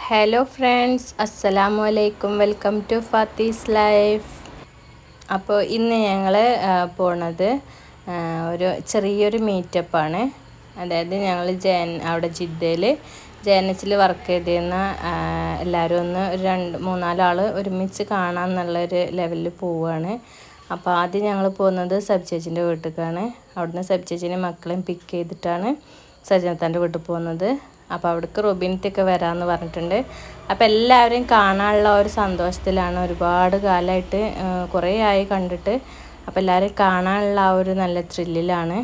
Hello friends, Assalamu alaikum. Welcome to Fathi's life. അപ്പോൾ ഇന്ന് ഞങ്ങൾ പോണത് ഒരു ചെറിയൊരു മീറ്റപ്പ് ആണ്. അതായത് ഞങ്ങൾ അവിടെ ജിദ്ദയിൽ ജെഎൻഎച്ചിൽ വർക്ക് ചെയ്തിരുന്ന എല്ലാവരും ഒന്ന് ഒരു 2-3-4 ആൾ ഒരുമിച്ച് കാണാമെന്നുള്ളൊരു ലെവലിൽ പോവുകയാണ്. അപ്പോൾ ആദ്യം ഞങ്ങൾ പോകുന്നത് സബ്ചേച്ചിൻ്റെ വീട്ടിലേക്കാണ്. അവിടുന്ന് സബ്ചേച്ചിനെ മക്കളെയും പിക്ക് ചെയ്തിട്ടാണ് സജനത്താൻ്റെ വീട്ടിൽ പോകുന്നത്. അപ്പോൾ അവിടേക്ക് റൊബിനത്തൊക്കെ വരാമെന്ന് പറഞ്ഞിട്ടുണ്ട്. അപ്പോൾ എല്ലാവരെയും കാണാനുള്ള ഒരു സന്തോഷത്തിലാണ്. ഒരുപാട് കാലമായിട്ട് കുറേ ആയി കണ്ടിട്ട്. അപ്പോൾ എല്ലാവരെയും കാണാനുള്ള ആ ഒരു നല്ല ത്രില്ലിലാണ്.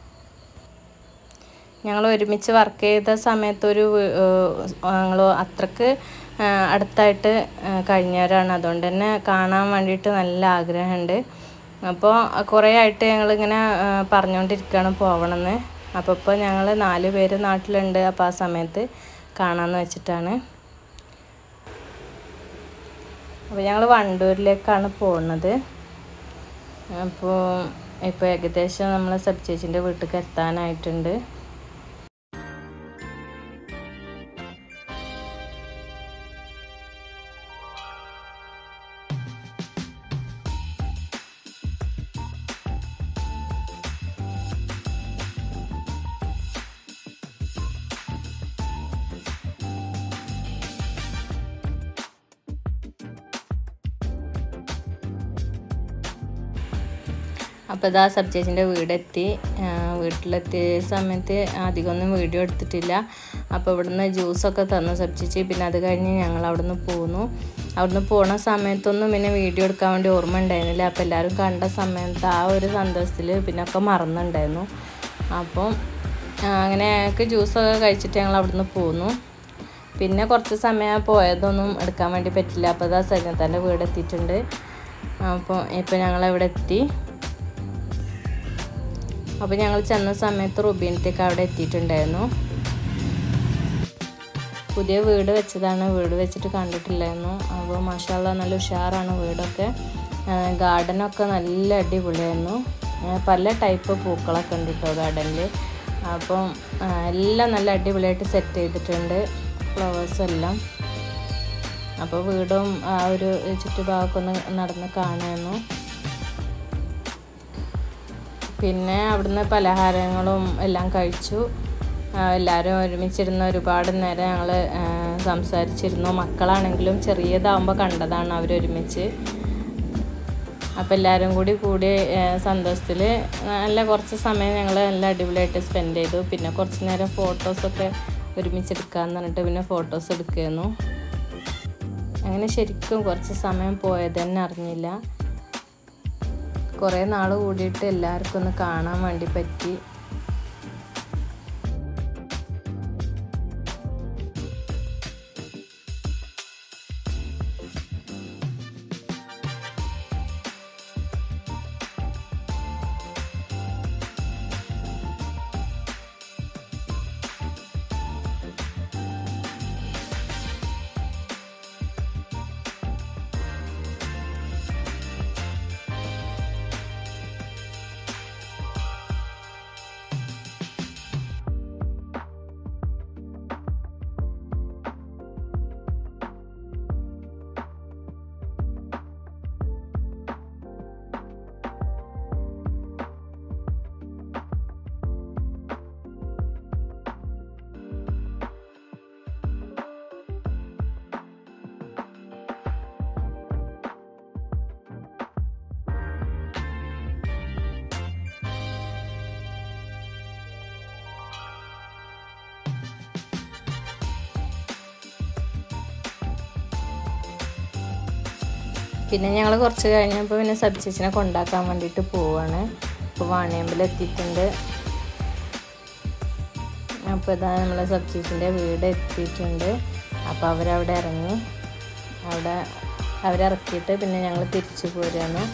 ഞങ്ങൾ ഒരുമിച്ച് വർക്ക് ചെയ്ത സമയത്തൊരു ഞങ്ങൾ അത്രക്ക് അടുത്തായിട്ട് കഴിഞ്ഞവരാണ്. അതുകൊണ്ട് തന്നെ കാണാൻ വേണ്ടിയിട്ട് നല്ല ആഗ്രഹമുണ്ട്. അപ്പോൾ കുറേ ആയിട്ട് ഞങ്ങളിങ്ങനെ പറഞ്ഞുകൊണ്ടിരിക്കുകയാണ് പോകണമെന്ന്. അപ്പോൾ ഇപ്പോൾ ഞങ്ങൾ 4 പേര് നാട്ടിലുണ്ട്. അപ്പോൾ ആ സമയത്ത് കാണാമെന്ന് വെച്ചിട്ടാണ്. അപ്പോൾ ഞങ്ങൾ വണ്ടൂരിലേക്കാണ് പോകുന്നത്. അപ്പോൾ ഇപ്പോൾ ഏകദേശം നമ്മൾ സബ്ചേച്ചിൻ്റെ വീട്ടിലേക്ക് എത്താനായിട്ടുണ്ട്. അപ്പോൾ ഇതാ സബ്ചേച്ചിൻ്റെ വീടെത്തി. വീട്ടിലെത്തിയ സമയത്ത് അധികമൊന്നും വീഡിയോ എടുത്തിട്ടില്ല. അപ്പോൾ ഇവിടുന്ന് ജ്യൂസൊക്കെ തന്നു സബ്ചേച്ചി. പിന്നെ അത് കഴിഞ്ഞ് ഞങ്ങൾ അവിടുന്ന് പോന്നു. അവിടുന്ന് പോണ സമയത്തൊന്നും പിന്നെ വീഡിയോ എടുക്കാൻ വേണ്ടി ഓർമ്മ ഉണ്ടായിരുന്നില്ല. അപ്പോൾ എല്ലാവരും കണ്ട സമയത്ത് ആ ഒരു സന്തോഷത്തിൽ പിന്നെ ഒക്കെ മറന്നുണ്ടായിരുന്നു. അപ്പം അങ്ങനെ ഞങ്ങൾക്ക് ജ്യൂസൊക്കെ കഴിച്ചിട്ട് ഞങ്ങൾ അവിടുന്ന് പോന്നു. പിന്നെ കുറച്ച് സമയം പോയതൊന്നും എടുക്കാൻ വേണ്ടി പറ്റില്ല. അപ്പോൾ ഇതാ സജനത്താൻ്റെ വീടെത്തിയിട്ടുണ്ട്. അപ്പോൾ ഇപ്പോൾ ഞങ്ങളവിടെ എത്തി. അപ്പോൾ ഞങ്ങൾ ചെന്ന സമയത്ത് റുബീനത്തേക്ക് അവിടെ എത്തിയിട്ടുണ്ടായിരുന്നു. പുതിയ വീട് വെച്ചതാണ്. വീട് വെച്ചിട്ട് കണ്ടിട്ടില്ലായിരുന്നു. അപ്പോൾ മാഷാഅല്ലാഹ് നല്ല ഉഷാറാണ് വീടൊക്കെ. ഗാർഡനൊക്കെ നല്ല അടിപൊളിയായിരുന്നു. പല ടൈപ്പ് പൂക്കളൊക്കെ ഉണ്ട് കേട്ടോ ഗാർഡനിൽ. അപ്പം എല്ലാം നല്ല അടിപൊളിയായിട്ട് സെറ്റ് ചെയ്തിട്ടുണ്ട്, ഫ്ലവേഴ്സെല്ലാം. അപ്പോൾ വീടും ആ ഒരു ചുറ്റുഭാഗമൊക്കെ ഒന്ന് നടന്ന് കാണുമായിരുന്നു. പിന്നെ അവിടുന്ന് പലഹാരങ്ങളും എല്ലാം കഴിച്ചു. എല്ലാവരും ഒരുമിച്ചിരുന്ന് ഒരുപാട് നേരം ഞങ്ങൾ സംസാരിച്ചിരുന്നു. മക്കളാണെങ്കിലും ചെറിയതാവുമ്പോൾ കണ്ടതാണ് അവരൊരുമിച്ച്. അപ്പോൾ എല്ലാവരും കൂടി സന്തോഷത്തിൽ നല്ല കുറച്ച് സമയം ഞങ്ങൾ നല്ല അടിപൊളിയായിട്ട് സ്പെൻഡ് ചെയ്തു. പിന്നെ കുറച്ച് നേരം ഫോട്ടോസൊക്കെ ഒരുമിച്ചെടുക്കാമെന്ന് പറഞ്ഞിട്ട് പിന്നെ ഫോട്ടോസ് എടുക്കുകയായിരുന്നു. അങ്ങനെ ശരിക്കും കുറച്ച് സമയം പോയത് തന്നെ അറിഞ്ഞില്ല. കുറേ നാൾ കൂടിയിട്ട് എല്ലാവർക്കും ഒന്ന് കാണാൻ വേണ്ടി പറ്റി. പിന്നെ ഞങ്ങൾ കുറച്ച് കഴിഞ്ഞപ്പോൾ പിന്നെ സബ്ചേച്ചിനെ കൊണ്ടാക്കാൻ വേണ്ടിയിട്ട് പോവുകയാണ്. ഇപ്പോൾ വാണിയമ്പലം എത്തിയിട്ടുണ്ട്. അപ്പോൾ ഇതാ നമ്മളെ സബ്ചേച്ചിൻ്റെ വീട് എത്തിയിട്ടുണ്ട്. അപ്പോൾ അവരവിടെ ഇറങ്ങി. അവരിറക്കിയിട്ട് പിന്നെ ഞങ്ങൾ തിരിച്ചു പോരുകയാണ്.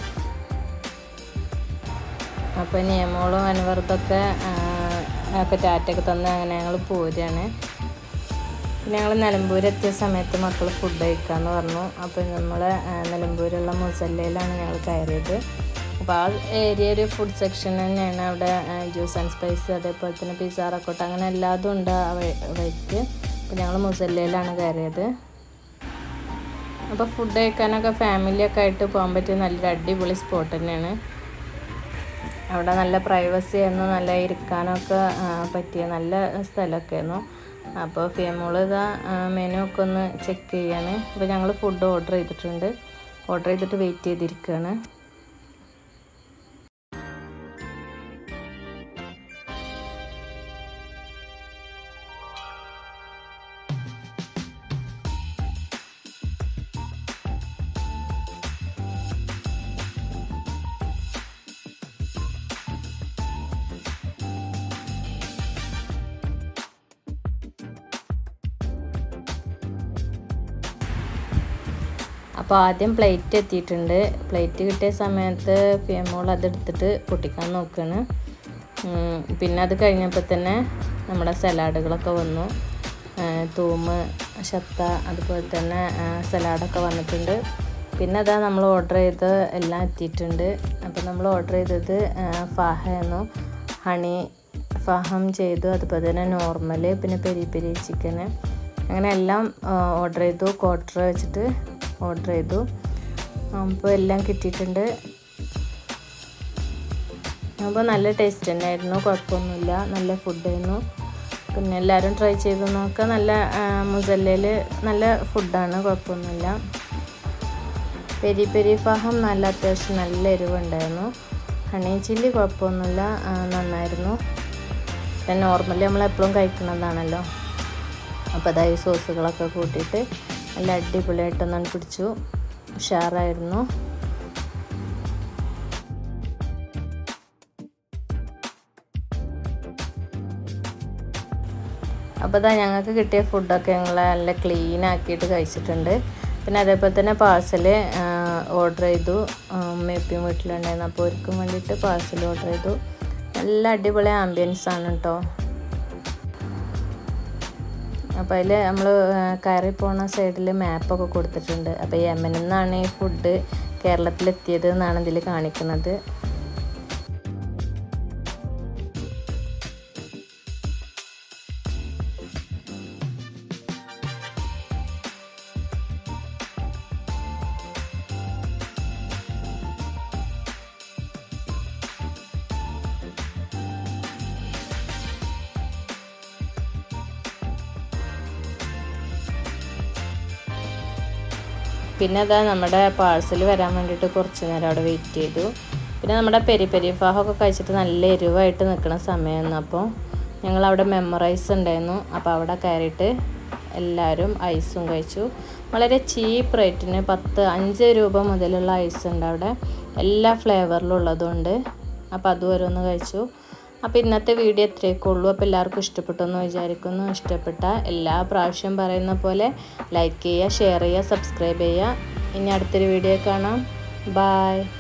അപ്പോൾ നിയമോളും അനുവർദ്ദൊക്കെ ടാറ്റൊക്കെ തന്ന് അങ്ങനെ ഞങ്ങൾ പോരുകയാണ്. പിന്നെ ഞങ്ങൾ നിലമ്പൂർ എത്തിയ സമയത്ത് മക്കൾ ഫുഡ് കഴിക്കാമെന്ന് പറഞ്ഞു. അപ്പോൾ നമ്മൾ നിലമ്പൂരുള്ള മുസല്ലയിലാണ് ഞങ്ങൾ കയറിയത്. അപ്പോൾ ആ ഏരിയ ഒരു ഫുഡ് സെക്ഷൻ തന്നെയാണ്. അവിടെ ജ്യൂസ് ആൻഡ് സ്പൈസ്, അതേപോലെ തന്നെ പിസ്സ, റക്കോട്ട, അങ്ങനെ എല്ലാതും ഉണ്ട് ആ വഴിക്ക്. അപ്പോൾ ഞങ്ങൾ മുസല്ലയിലാണ് കയറിയത്. അപ്പോൾ ഫുഡ് കഴിക്കാനൊക്കെ ഫാമിലിയൊക്കെ ആയിട്ട് പോകാൻ പറ്റിയ നല്ലൊരു അടിപൊളി സ്പോട്ട് തന്നെയാണ്. അവിടെ നല്ല പ്രൈവസി ആയിരുന്നു, നല്ല ഇരിക്കാനൊക്കെ പറ്റിയ നല്ല സ്ഥലമൊക്കെ ആയിരുന്നു. അപ്പോൾ ഫിയമോൾ ഇതാ മെനു ഒക്കെ ഒന്ന് ചെക്ക് ചെയ്യാണ്. അപ്പോൾ ഞങ്ങൾ ഫുഡ് ഓർഡർ ചെയ്തിട്ട് വെയിറ്റ് ചെയ്തിരിക്കുകയാണ്. അപ്പോൾ ആദ്യം പ്ലേറ്റ് എത്തിയിട്ടുണ്ട്. പ്ലേറ്റ് കിട്ടിയ സമയത്ത് ഫിയമോൾ അതെടുത്തിട്ട് പൊട്ടിക്കാൻ നോക്കുകയാണ്. പിന്നെ അത് കഴിഞ്ഞപ്പോൾ തന്നെ നമ്മുടെ സലാഡുകളൊക്കെ വന്നു. തൂമ്, ഷത്ത, അതുപോലെ തന്നെ സലാഡൊക്കെ വന്നിട്ടുണ്ട്. പിന്നെ അതാ നമ്മൾ ഓർഡർ ചെയ്ത് എല്ലാം എത്തിയിട്ടുണ്ട്. അപ്പോൾ നമ്മൾ ഓർഡർ ചെയ്തത് ഫാഹയായിരുന്നു. ഹണി ഫഹം ചെയ്തു, അതുപോലെ തന്നെ നോർമൽ, പിന്നെ പെരി പെരി ചിക്കന്, അങ്ങനെ എല്ലാം ഓർഡർ ചെയ്തു. ക്വാർട്ടർ വെച്ചിട്ട് ഓർഡർ ചെയ്തു. അപ്പോൾ എല്ലാം കിട്ടിയിട്ടുണ്ട്. അപ്പോൾ നല്ല ടേസ്റ്റ് തന്നെയായിരുന്നു, കുഴപ്പമൊന്നുമില്ല, നല്ല ഫുഡായിരുന്നു. പിന്നെ എല്ലാവരും ട്രൈ ചെയ്ത് നോക്കുക. നല്ല മുസല്ലയിൽ നല്ല ഫുഡാണ്, കുഴപ്പമൊന്നുമില്ല. പെരി പെരി ഫഹം നല്ല അത്യാവശ്യം നല്ല എരിവുണ്ടായിരുന്നു. ഹണി ചില്ലി കുഴപ്പമൊന്നുമില്ല, നന്നായിരുന്നു. പിന്നെ നോർമലി നമ്മളെപ്പോഴും കഴിക്കുന്നതാണല്ലോ. അപ്പോൾ അതായത് സോസുകളൊക്കെ കൂട്ടിയിട്ട് നല്ല അടിപൊളിയായിട്ടൊന്നും പിടിച്ചു, ഉഷാറായിരുന്നു. അപ്പോൾ ഇതാ ഞങ്ങൾക്ക് കിട്ടിയ ഫുഡൊക്കെ ഞങ്ങൾ നല്ല ക്ലീൻ ആക്കിയിട്ട് കഴിച്ചിട്ടുണ്ട്. പിന്നെ അതേപോലെ തന്നെ പാഴ്സൽ ഓർഡർ ചെയ്തു. ഉമ്മയും വീട്ടിലുണ്ടായിരുന്നു, അപ്പോൾ അവർക്കും വേണ്ടിയിട്ട് പാഴ്സൽ ഓർഡർ ചെയ്തു. നല്ല അടിപൊളി ആംബിയൻസ് ആണ് കേട്ടോ. അപ്പോൾ അതിൽ നമ്മൾ കയറി പോണ സൈഡിൽ മാപ്പൊക്കെ കൊടുത്തിട്ടുണ്ട്. അപ്പോൾ യമനിൽ നിന്നാണ് ഈ ഫുഡ് കേരളത്തിലെത്തിയത് എന്നാണ് ഇതിൽ കാണിക്കുന്നത്. പിന്നെ അതാ നമ്മുടെ പാഴ്സൽ വരാൻ വേണ്ടിയിട്ട് കുറച്ച് നേരം അവിടെ വെയിറ്റ് ചെയ്തു. പിന്നെ നമ്മുടെ പെരി പെരി ഫാഹൊക്കെ കഴിച്ചിട്ട് നല്ല എരിവായിട്ട് നിൽക്കുന്ന സമയമായിരുന്നു. അപ്പോൾ ഞങ്ങളവിടെ മെമ്മറൈസ് ഉണ്ടായിരുന്നു. അപ്പോൾ അവിടെ കയറിയിട്ട് എല്ലാവരും ഐസും കഴിച്ചു. വളരെ ചീപ്പ് റേറ്റിന് 5 രൂപ മുതലുള്ള ഐസ് ഉണ്ട് അവിടെ, എല്ലാ ഫ്ലേവറിലും ഉള്ളതുകൊണ്ട്. അപ്പോൾ അത് ഓരോന്ന് കഴിച്ചു. അപ്പോൾ ഇന്നത്തെ വീഡിയോ ഇത്രയൊക്കെ ഉള്ളൂ. അപ്പോൾ എല്ലാവർക്കും ഇഷ്ടപ്പെട്ടെന്ന് വിചാരിക്കുന്നു. ഇഷ്ടപ്പെട്ട എല്ലാ പ്രാവശ്യം പറയുന്ന പോലെ ലൈക്ക് ചെയ്യുക, ഷെയർ ചെയ്യുക, സബ്സ്ക്രൈബ് ചെയ്യുക. ഇനി അടുത്തൊരു വീഡിയോ കാണാം. ബായ്.